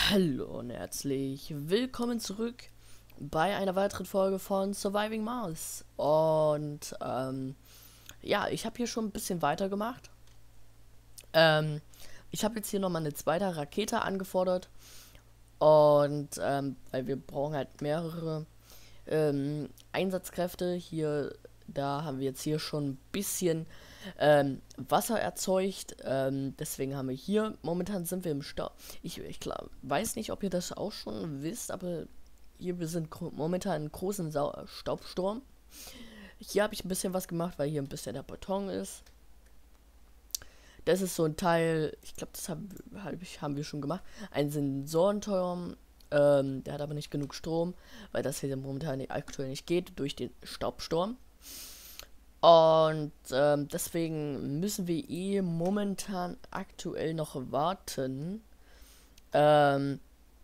Hallo und herzlich willkommen zurück bei einer weiteren Folge von Surviving Mars. Und ja, ich habe hier schon ein bisschen weitergemacht. Ähm, Ich habe jetzt hier nochmal eine zweite Rakete angefordert. Und weil wir brauchen halt mehrere Einsatzkräfte. Hier, da haben wir jetzt hier schon ein bisschen Wasser erzeugt. Deswegen haben wir hier, momentan sind wir im Stau. Ich weiß nicht, ob ihr das auch schon wisst, aber hier, wir sind momentan in großen Staubsturm. Hier habe ich ein bisschen was gemacht, weil hier ein bisschen der Beton ist. Das ist so ein Teil, ich glaube, das haben wir schon gemacht. Ein Sensorenturm, der hat aber nicht genug Strom, weil das hier momentan aktuell nicht geht, durch den Staubsturm. Und deswegen müssen wir momentan aktuell noch warten. Ähm,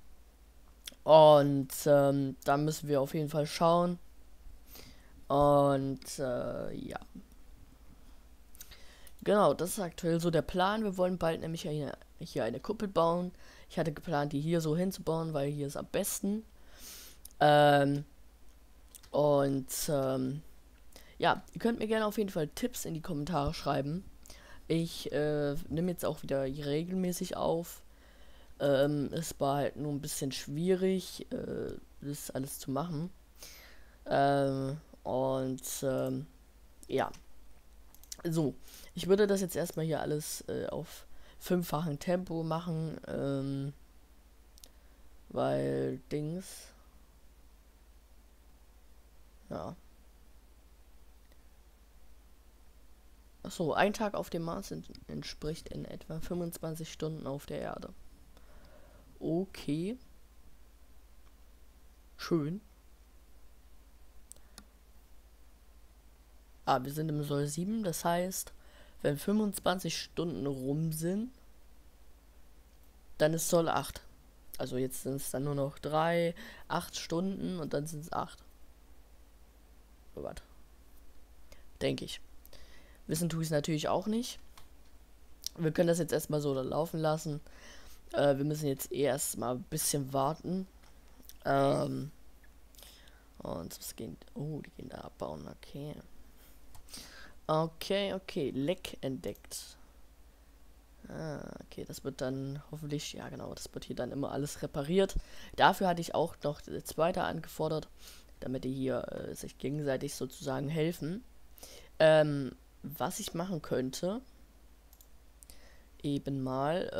da müssen wir auf jeden Fall schauen. Und ja, genau, das ist aktuell so der Plan. Wir wollen bald nämlich hier eine Kuppel bauen. Ich hatte geplant, die hier so hinzubauen, weil hier ist am besten. Ähm, und ja, ihr könnt mir gerne auf jeden Fall Tipps in die Kommentare schreiben. Ich nehme jetzt auch wieder regelmäßig auf. Es war halt nur ein bisschen schwierig, das alles zu machen. Ja, so. Ich würde das jetzt erstmal hier alles auf fünffachen Tempo machen, weil Dings. Ja. Achso, ein Tag auf dem Mars entspricht in etwa 25 Stunden auf der Erde. Okay, schön. Ah, wir sind im Sol 7, das heißt, wenn 25 Stunden rum sind, dann ist Sol 8. Also jetzt sind es dann nur noch 3, 8 Stunden und dann sind es 8. Oh, warte. Denke ich. Wissen tue ich es natürlich auch nicht. Wir können das jetzt erstmal so laufen lassen. Wir müssen jetzt erstmal ein bisschen warten. Und es gehen. Oh, die gehen da abbauen. Okay. Okay. Leck entdeckt. Okay, das wird dann hoffentlich, ja genau, das wird hier dann immer alles repariert. Dafür hatte ich auch noch das zweite angefordert, damit die hier sich gegenseitig sozusagen helfen. Was ich machen könnte, eben mal,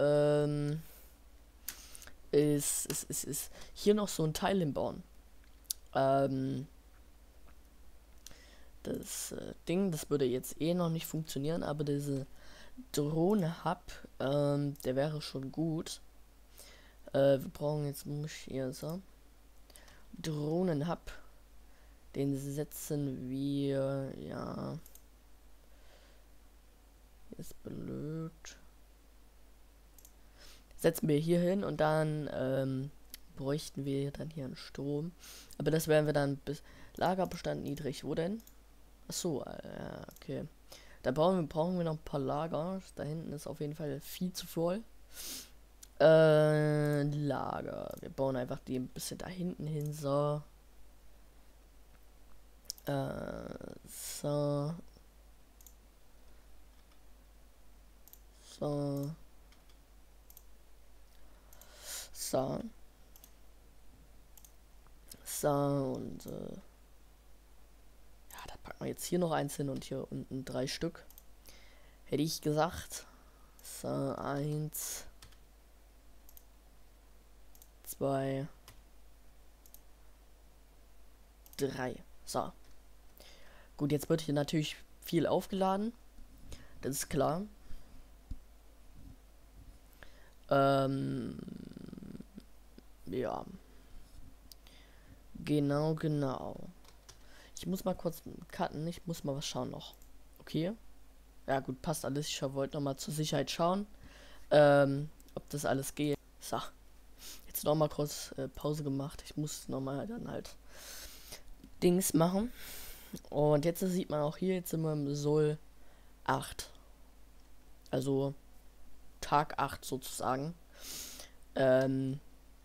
ist hier noch so ein Teil hinbauen. Das Ding, das würde jetzt eh noch nicht funktionieren, aber diese Drohne-Hub, der wäre schon gut. Wir brauchen jetzt hier so. Drohnen-Hub. Den setzen wir, ja. Ist blöd. Setzen wir hier hin und dann bräuchten wir dann hier einen Strom. Aber das werden wir dann bis Lagerbestand niedrig. Wo denn? Achso, okay. Da brauchen wir noch ein paar Lager. Da hinten ist auf jeden Fall viel zu voll. Lager. Wir bauen einfach die ein bisschen da hinten hin. So. So. So. So. So. Und ja, da packen wir jetzt hier noch eins hin und hier unten 3 Stück. Hätte ich gesagt. So, 1, 2, 3. So. Gut, jetzt wird hier natürlich viel aufgeladen. Das ist klar. Ja. Genau. Ich muss mal kurz cutten. Ich muss mal was schauen noch. Okay. Ja gut, passt alles. Ich wollte noch mal zur Sicherheit schauen, ob das alles geht. So. Jetzt noch mal kurz Pause gemacht. Ich muss noch mal dann halt Dings machen. Und jetzt sieht man auch hier, jetzt sind wir im Sol 8. Also Tag 8 sozusagen.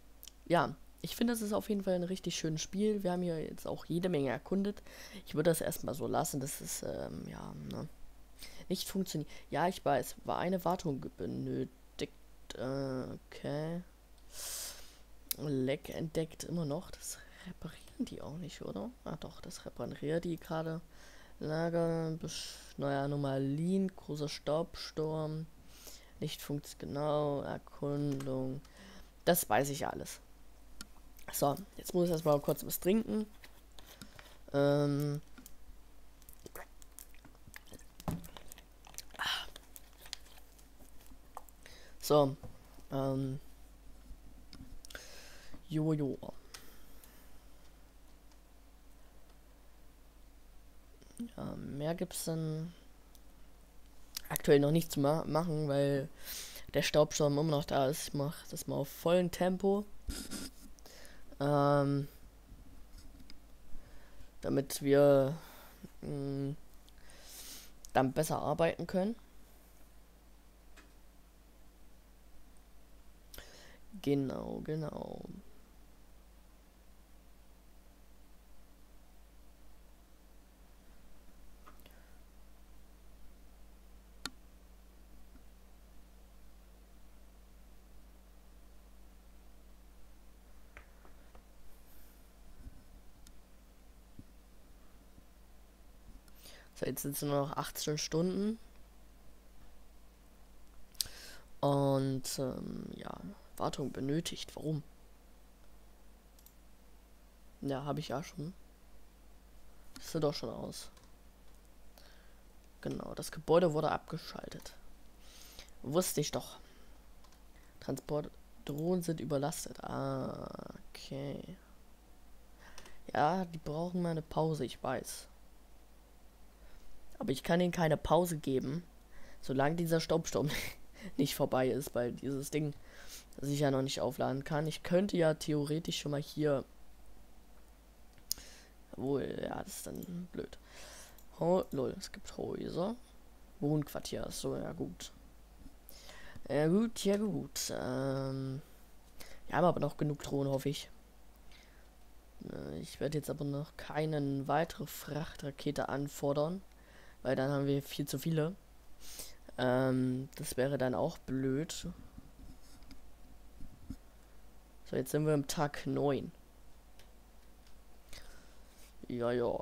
ja, ich finde, das ist auf jeden Fall ein richtig schönes Spiel. Wir haben hier jetzt auch jede Menge erkundet. Ich würde das erstmal so lassen, das ist, ja, ne, nicht funktioniert. Ja, ich weiß, war eine Wartung benötigt. Okay. Leck entdeckt immer noch. Das reparieren die auch nicht, oder? Ah doch, das reparieren die gerade. Lager, neue Anomalien, großer Staubsturm. Nicht funktioniert, genau, Erkundung. Das weiß ich alles. So, jetzt muss ich erstmal kurz was trinken. Ähm, so, ähm, Jojo. Mehr gibt's dann aktuell noch nicht zu machen, weil der Staubsturm immer noch da ist. Ich mache das mal auf vollem Tempo. Ähm, damit wir dann besser arbeiten können. Genau, genau. So, jetzt sind es nur noch 18 Stunden. Und ja, Wartung benötigt. Warum? Ja, habe ich ja schon. Das sieht doch schon aus. Genau, das Gebäude wurde abgeschaltet. Wusste ich doch. Transportdrohnen sind überlastet. Ah, okay. Ja, die brauchen mal eine Pause, ich weiß. Aber ich kann ihnen keine Pause geben, solange dieser Staubsturm nicht vorbei ist, weil dieses Ding sich ja noch nicht aufladen kann. Ich könnte ja theoretisch schon mal hier. Obwohl, ja, das ist dann blöd. Oh, lol, es gibt Häuser. Wohnquartier, so, ja gut. Ja gut, ja gut. Wir haben aber noch genug Drohnen, hoffe ich. Ich werde jetzt aber noch keine weitere Frachtrakete anfordern, weil dann haben wir viel zu viele. Das wäre dann auch blöd. So, jetzt sind wir im Tag 9. Ja, ja.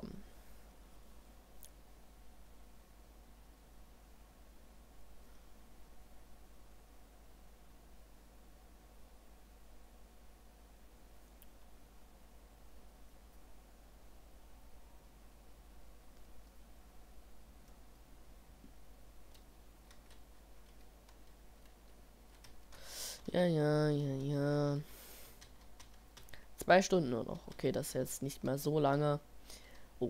Ja, ja, ja, ja. 2 Stunden nur noch. Okay, das ist jetzt nicht mehr so lange. Oh.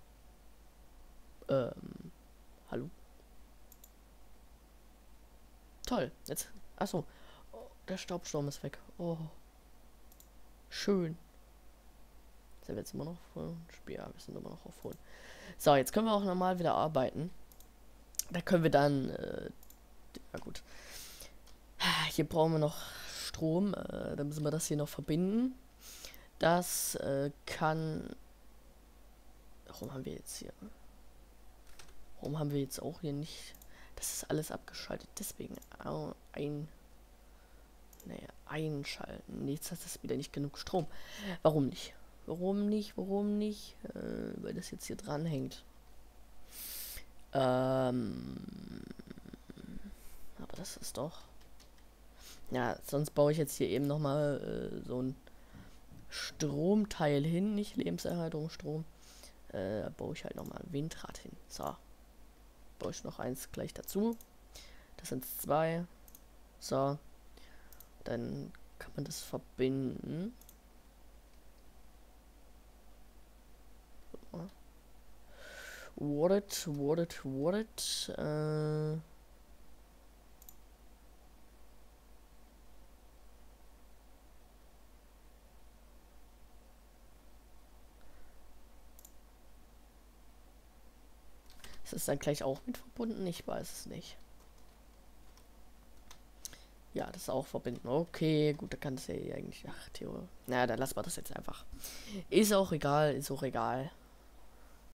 Hallo? Toll. Jetzt. Achso. Oh, der Staubsturm ist weg. Oh. Schön. Sind wir jetzt immer noch voll? Ja, wir sind immer noch auf voll. So, jetzt können wir auch normal wieder arbeiten. Da können wir dann. Ja, gut. Hier brauchen wir noch Strom. Dann müssen wir das hier noch verbinden. Das kann. Warum haben wir jetzt hier? Warum haben wir jetzt auch hier nicht. Das ist alles abgeschaltet. Deswegen einschalten. Jetzt hat es wieder nicht genug Strom. Warum nicht? Warum nicht? Warum nicht? Weil das jetzt hier dran hängt. Aber das ist doch. Ja, sonst baue ich jetzt hier eben nochmal so ein Stromteil hin. Nicht Lebenserhaltung, Strom. Da baue ich halt nochmal ein Windrad hin. So. Baue ich noch eins gleich dazu. Das sind 2. So. Dann kann man das verbinden. Wartet. Ist es dann gleich auch mit verbunden? Ich weiß es nicht. Ja, das auch verbinden. Okay, gut, da kann es ja eigentlich. Ach, Theo. Naja, dann lassen wir das jetzt einfach. Ist auch egal, ist auch egal.